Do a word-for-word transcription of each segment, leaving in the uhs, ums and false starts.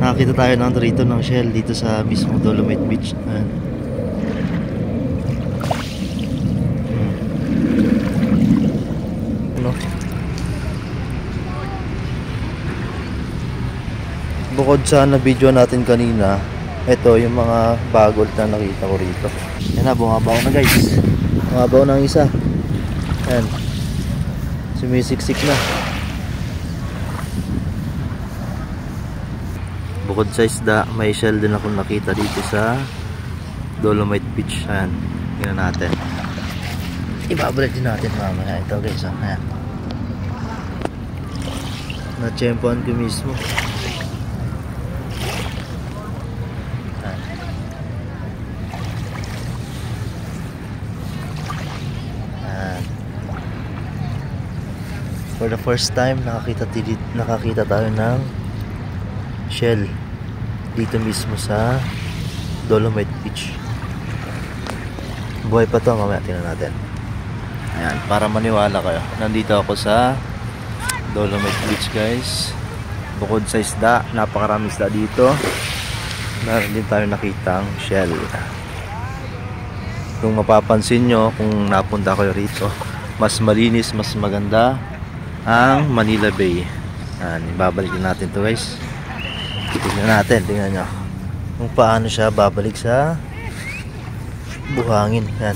Nakakita tayo ng rito ng shell dito sa mismong Dolomite Beach. Ayan. Ano? Bukod sa na video natin kanina, ito yung mga bagol na nakita ko rito. Yan na, bumabaw na guys. Bumabaw na ang isa. Ayan. Sumisiksik na. Bukod sa isda, may shell din akong nakita dito sa Dolomite Beach. Ayan, tingnan natin. Ibabalik din natin mamaya. Ito guys, ayan. Na-tsempohan ko mismo. Ayan. Ayan. For the first time, nakakita, nakakita tayo ng shell dito mismo sa Dolomite Beach. Buhay pa to, mamaya tingnan natin. Ayan, para maniwala kayo, nandito ako sa Dolomite Beach guys. Bukod sa isda, napakarami isda dito. Meron din tayo nakitang shell. Kung mapapansin nyo, kung napunta kayo rito, mas malinis, mas maganda ang Manila Bay. Ayan, ibabalik natin to guys. Tingnan natin, tingnan nyo kung paano siya babalik sa buhangin. Yan.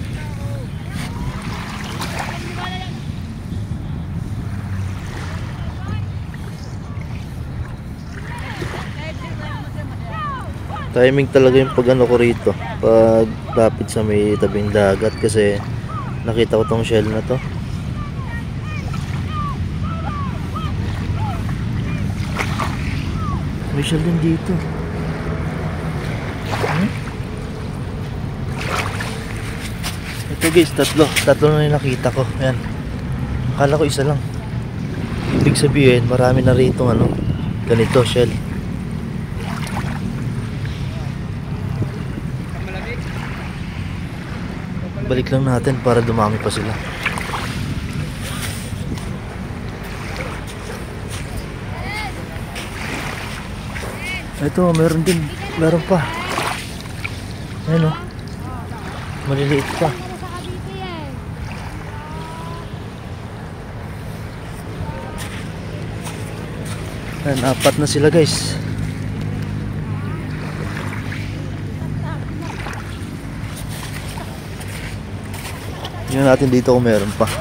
Timing talaga yung pag ano ko rito, pag lapit sa may tabing dagat, kasi nakita ko tong shell na to. May shell din dito. Hmm? Ito guys, tatlo. Tatlo na yung nakita ko. Ayan. Akala ko isa lang. Ibig sabihin, marami na rito ano, ganito shell. Balik lang natin para dumami pa sila. Ito, meron din, meron pa. Ayun o, maliliit pa. Ayan, apat na sila guys. Yun natin dito kung meron pa.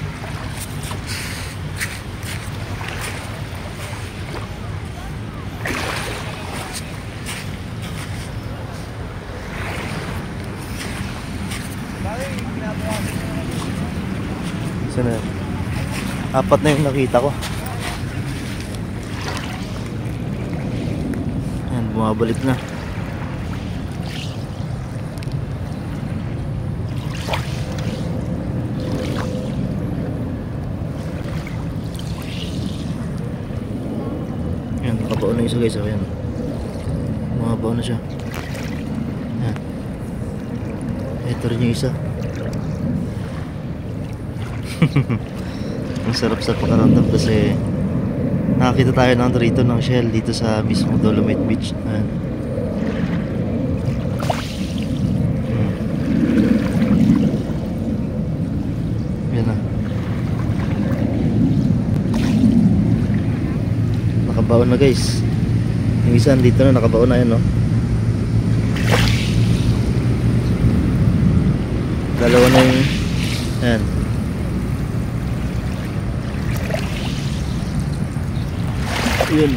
Na, apat na yung nakita ko. Ayan, bumabalik na. Ayan, nakabaon na isa guys. Ayan, bumabaon na siya. Ayan, ito rin yung isa. Ang sarap sa pakaramdam kasi nakakita tayo ng rito ng shell dito sa mismong Dolomite Beach. Ayan. Hmm. Yan na. Nakabaon na guys. Yung isa dito na nakabaon na yan, no? Dalawa na yung ayan. Yun.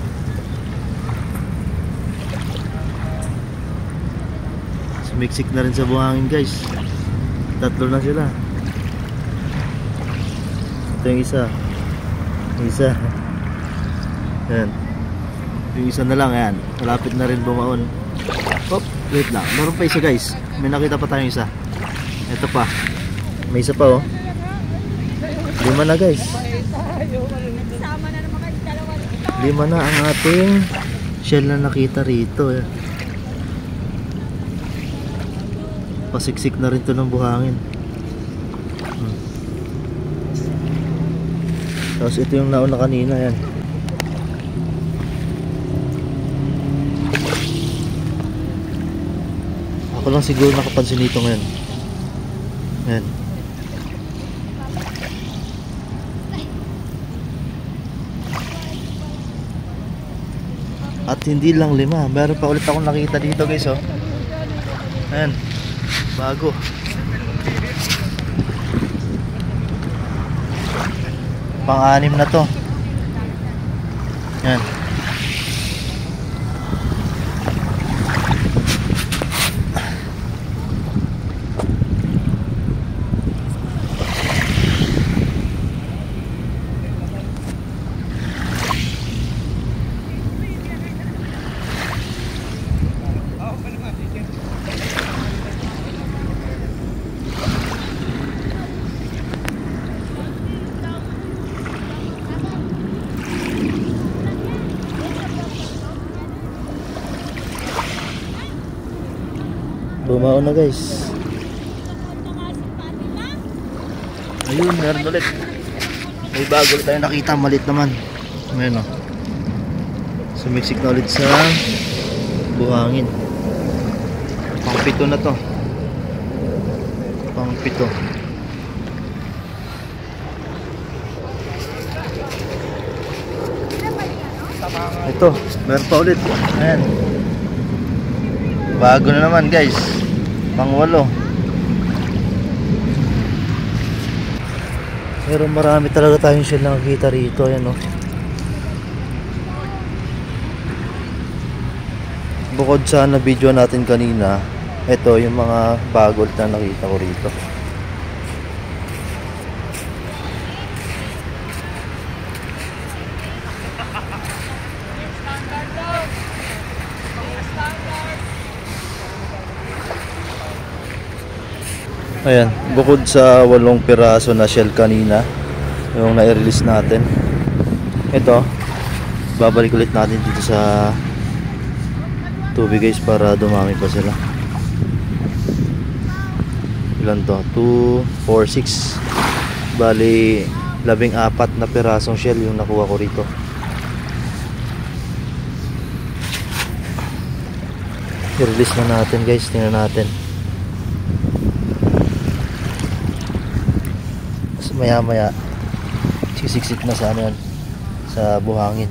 Sumiksik na rin sa buhangin guys. Tatlo na sila. Ito yung isa. Yung isa. Ayan. Yung isa na lang. Ayan. Malapit na rin bumaon. Hop, wait lang. Meron pa isa guys. May nakita pa tayong isa. Ito pa. May isa pa oh. Lima na guys. Lima na ang ating shell na nakita rito. Pasiksik na rin to ng buhangin. Hmm. Tapos ito yung nauna kanina yan. ko lang siguro nakapansin dito ngayon. Ayan. At hindi lang lima, meron pa ulit akong nakita dito guys, oh. Ayan, bago. Pang-anim na to. Ayan. Bumaon na guys. Ayun, meron ulit. May bago ulit tayo nakita, malit naman. Ayan o. Sumiksik na ulit sa buhangin. Pang pito na to. Pang pito. Ito, meron pa ulit. Ayan. Bago na naman guys. Pang walo. Pero marami talaga tayong shell na nakikita rito. Ayan o. Bukod sa na video natin kanina, ito yung mga bago na nakita ko rito. Ayan, bukod sa walong piraso na shell kanina yung na-release natin, ito babalik ulit natin dito sa tubig guys para dumami pa sila. Ilan to? two, four, six, bali labing apat na pirasong shell yung nakuha ko rito. I-release na natin guys, tingnan natin. Maya maya sisiksik na sa ano yan, sa buhangin.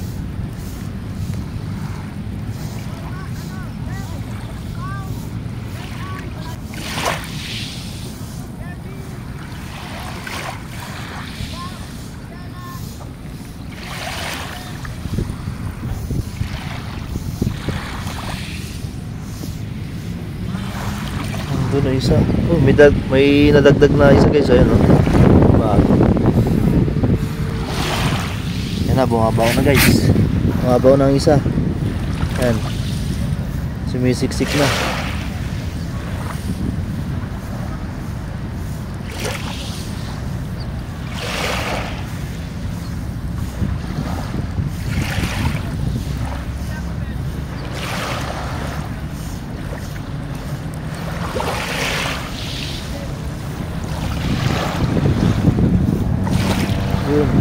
Doon na isa. Oh, may, dag may nadagdag na isa guys. Ayan oh. Bago. Yan na, bumabaw na guys. Bumabaw na ang isa. Ayan. Sumisiksik na. Yun.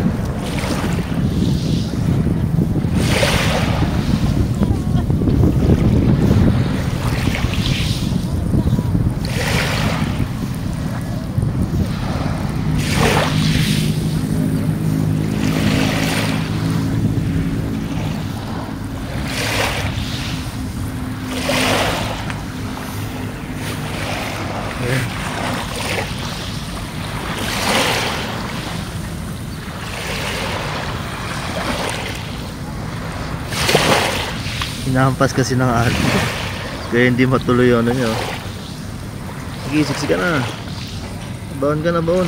Hinahampas kasi ng ahal kaya hindi matuloy yung ano nyo. Sige, siksi ka na. Baon ka na, baon.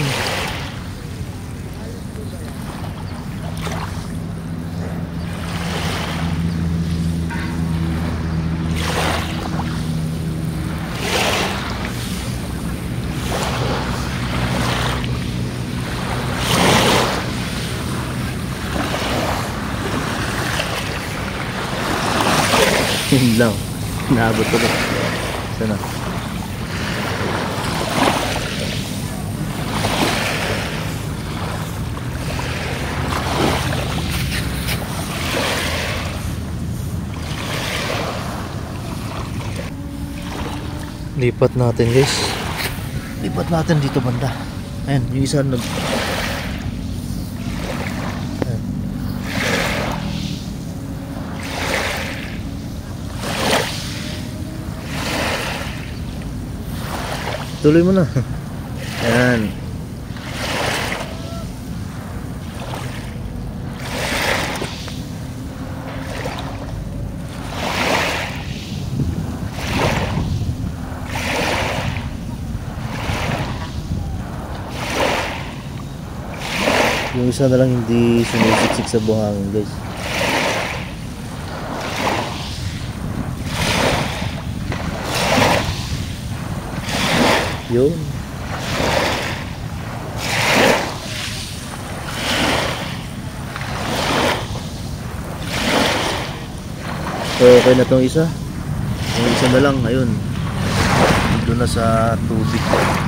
Yun lang, naabot ulit. Sana Lipat natin guys. Lipat natin dito banda. Ayan, yung isa nag... Ayan. Tuloy mo na. Ayan. Yung isa na lang hindi sumisiksik sa buhangin guys. Yun. So okay na tong isa. Yung isa na lang, ayun. Dito na sa tubig.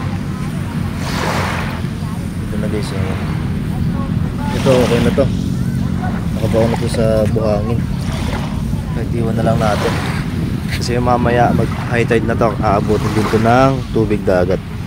Dito na guys. Ayun. Ito okay na to. Nakabaw na to sa buhangin. Nag-iwan na lang natin kasi mamaya mag high tide na to, aabutin dito ng tubig dagat.